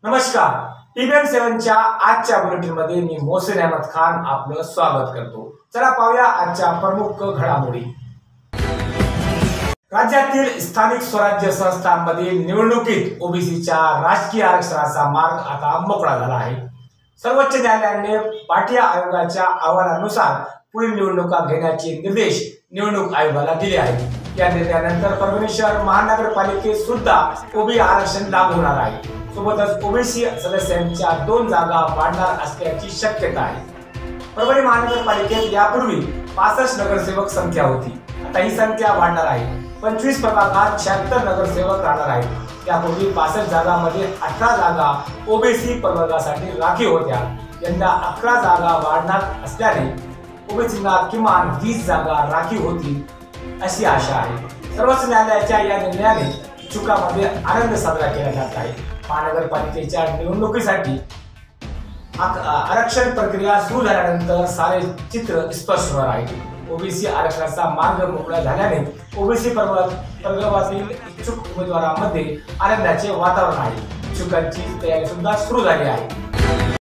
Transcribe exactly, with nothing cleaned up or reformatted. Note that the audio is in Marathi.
नमस्कार, टीव्हीएम सेवनच्या आजच्या बुलेटिनमध्ये मी मोहसिन अहमद खान आपलं स्वागत करतो। चला पाहूया आजच्या प्रमुख घडामोडी। राज्यातील स्थानिक स्वराज्य संस्थांमध्ये निवडणुकीत ओबीसीच्या राजकीय आरक्षणाचा मार्ग आता मोकळा झाला आहे। सर्वोच्च न्यायालयाने पाटिया आयोगाच्या अहवालानुसार पुढील निवडणुका घेण्याचे निर्देश निवडणूक आयोगाला दिले आहेत। या निर्णयानंतर परभणी शहर महानगरपालिकेत सुद्धा ओबी आरक्षण लागू होणार आहे। सोबतच ओबीसी सदस्यांच्या दोन जागा वाढणार असल्याची शक्यता आहे। परभणी महानगरपालिकेत यापूर्वी पासष्ट नगरसेवक संख्या होती, आता ही संख्या वाढणार आहे। पंचवीस प्रभागात शहात्तर नगरसेवक राहणार आहेत। यापूर्वी पासष्ट जागांमध्ये अठरा जागा ओबीसी प्रवर्गासाठी राखीव होत्या। यंदा अकरा जागा वाढणार असल्याने ओबीसींना किमान वीस जागा राखीव होतील अशी आशा आहे। सर्वोच्च न्यायालयाच्या या निर्णयाने इच्छुकांमध्ये आनंद साजरा केला जात आहे। महानगरपालिकेच्या निवडणुकीसाठी आरक्षण प्रक्रिया सुरू झाल्यानंतर सारे चित्र स्पष्ट होणार आहे। ओबीसी आरक्षणाचा मार्ग मोकळा झाल्याने ओबीसी प्रवर्गातील इच्छुक उमेदवारांमध्ये आनंदाचे वातावरण आहे। इच्छुकांची तयारी सुद्धा सुरू झाली आहे।